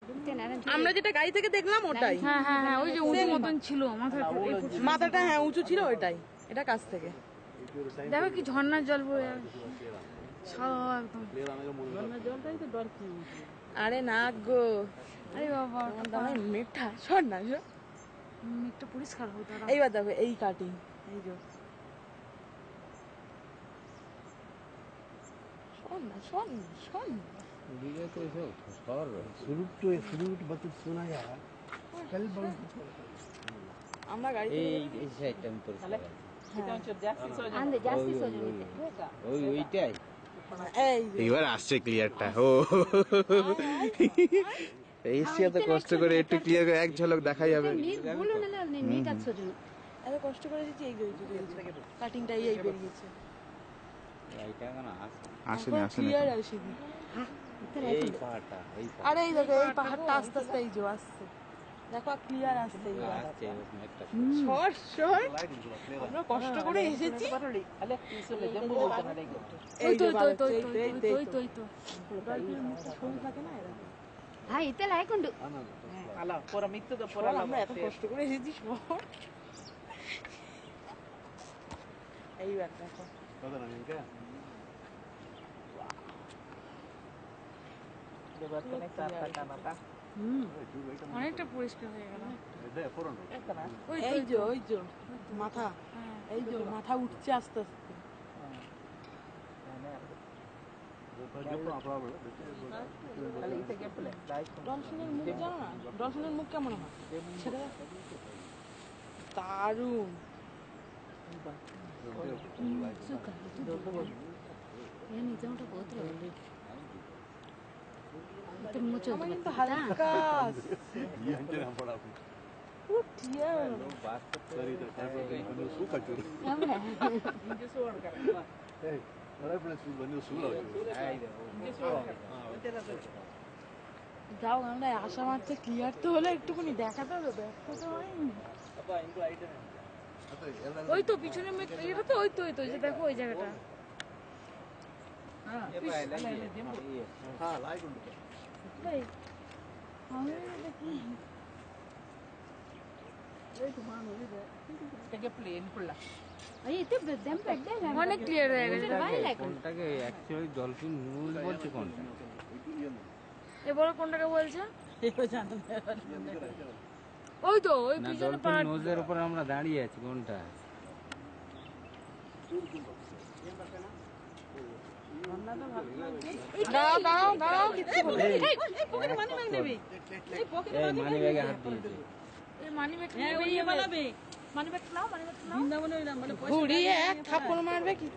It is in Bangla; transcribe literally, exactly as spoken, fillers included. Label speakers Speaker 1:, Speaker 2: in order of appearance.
Speaker 1: আমরা যেটা গাড়ি থেকে দেখলাম ওটাই।
Speaker 2: হ্যাঁ হ্যাঁ হ্যাঁ ওই যে উঁচু মতন ছিল
Speaker 1: মাথাটা, হ্যাঁ উঁচু ছিল ওইটাই, এটা কাছ থেকে।
Speaker 2: দেখো কি ঝর্ণার জল বয়ে সাদা একদম।
Speaker 1: আরে না গো,
Speaker 2: আরে বাবা
Speaker 1: মেঘটা শোন না,
Speaker 2: মেঘটা পরিষ্কার হতো।
Speaker 1: এইবার দেখো এই কাটিং, এই যে শোন না শোন না শোন না আমরা গাড়ি
Speaker 3: এইবার আসছে ক্লিয়ারটা। ও এসছি এত কষ্ট করে, একটু ক্লিয়ার করে এক ঝলক দেখা যাবে।
Speaker 1: এত কষ্ট করে দিচ্ছি, এই কাটিংটা এই বেরিয়েছে।
Speaker 3: আসেনি আসেনি
Speaker 1: ক্লিয়ার আসেনি। আরে এই দেখো এই পাহাড়টা আস্তে আস্তে এই যে আসছে, দেখো ক্লিয়ার আসছে। সর সর, আমরা কষ্ট করে এসেছি।
Speaker 2: ওই তো ওই তো ওই তো ওই তো ওই তো
Speaker 1: ছবি থাকে না এরা।
Speaker 2: হ্যাঁ ইতে লাইকুন্ডু
Speaker 1: আলা পরা মিত্ত তো পরা, আমরা এত কষ্ট করে এসেছি সর। এইবার দেখো
Speaker 2: অনেকটা পরিষ্কার হয়ে গেল।
Speaker 1: এই যে ওই যে মাথা, এই যে মাথা উঠছে আস্তে আস্তে। ডলফিনের মুখ জানো না, ডলফিনের মুখ কেমন হয় সেটা দারুণ। যাও আমরা আশা মারছে ক্লিয়ার তো হলে একটুখানি দেখাতে হবে, দেখতে তো হয়নি।
Speaker 2: ওই তো পিছনে এটা তো ওই তো ওই তো যে দেখো ওই জায়গাটা। অনেক ক্লিয়ার হয়ে গেছে।
Speaker 4: কোনটাকে অ্যাকচুয়ালি ডলফিন রুল বলছে কোনটা?
Speaker 2: এবারে কোনটাকে বলছে? ওই তো ওই
Speaker 4: না,
Speaker 2: পিছনে
Speaker 4: ডলফিন নোজের উপর আমরা দাঁড়িয়ে আছি, কোনটা?
Speaker 1: দাঁড়াও দাঁড়াও দাঁড়াও, কিচ্ছু বলবে না।
Speaker 4: এই মানি ব্যাগে হাত দিয়েছে।
Speaker 2: এই মানি ব্যাগ নিয়ে বেরিয়ে পালাবে। মানি ব্যাগ নাও, মানি ব্যাগ নাও।
Speaker 1: ঘুরিয়ে এক থাপ্পড় মারবে কি